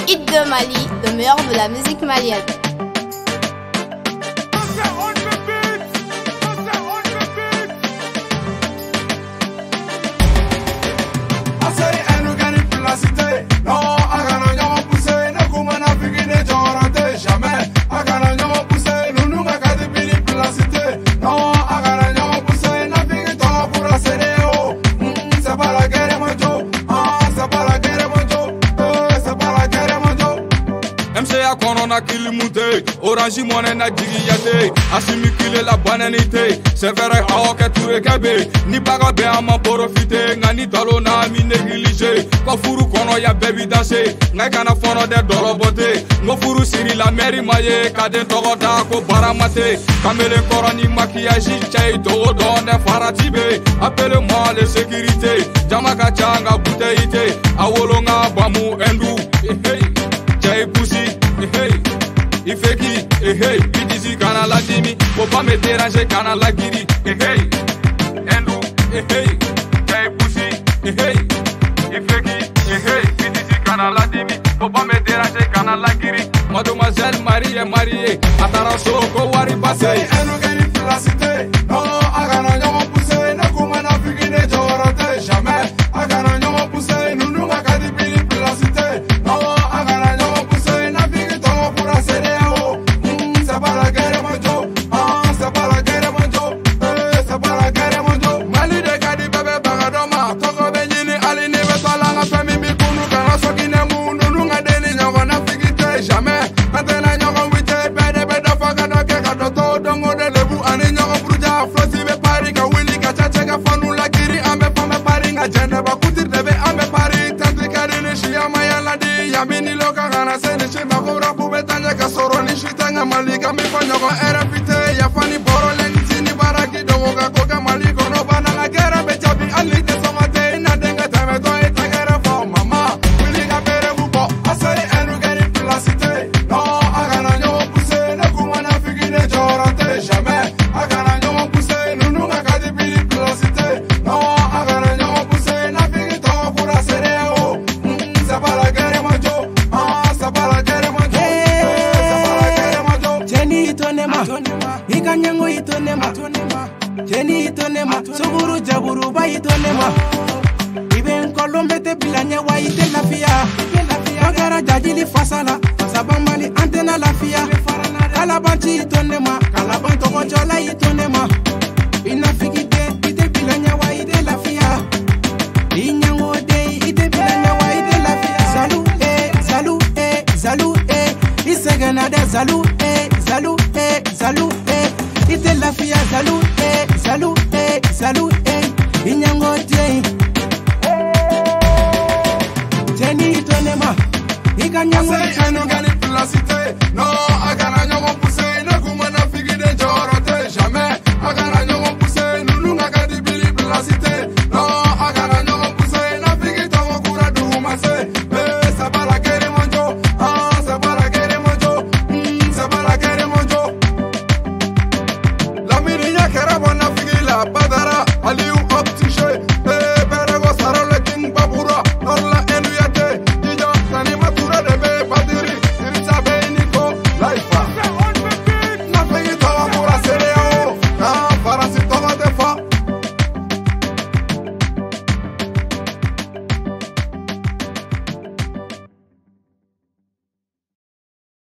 hits de Mali, le meilleur de la musique malienne. MCA kilimute, orange money na jigiyate, asimi kile la bananite, c'est vrai aoke ture kabe, ni baga be ama profite, ngani dalo na mi négligé, ko furu kono ya baby danser, ngai kana fono de dorobote, ngo furu siri la meri maye, kade togo da ko baramate, kamele koroni maquillage, chay do donne faratibe, appelle-moi les sécurités, jamaka changa bouteille, awolonga bamu endu, hey. Jay Pussy, hey, Ifeki, hey, Bidisi kana la dimi, faut pas me déranger kana la giri, hey, Endou, hey, Jay Pussy, hey, Ifeki, hey, Bidisi kana la dimi, faut pas me déranger kana la giri, mademoiselle Marie est mariée, atara soko wari passé, Endou gani placité, non, agana nyama poussé, na kumana figine jorate, jamais, agana nyama poussé, nous makadi bili placité, non. Yamini loka gana seni shima kura pube tanya kasoro ni shitanga malika mifanyo ko erapite ya fani boro lengzini baraki dongo ka koka maliko no bana la gera bechabi alite somate ina denga tame to itagera fo mama wili ka bere bubo asari enu gani placité no agana nyomo pousse na kumana figine jorate jamais agana nyomo pousse nunu ka kadi bili placité no agana nyomo pousse na figi to pura sereo ça va la guerre Ikanyango itonema, Jenny itonema, Suburu Jaburu ba itonema. Iben Kolombe te bilanya wa ite la fia. Bagara jajili fasala, Sabamali antena la fia. Kalabanchi itonema, Kalabanto mojola itonema. Inafikite ite bilanya wa ite la fia. Inyango de ite bilanya wa ite la fia. Salut salut salut Isegana de salut salut salut ite la fia salut salut inyango jei Jenny itonema ikanyango eno gani placité no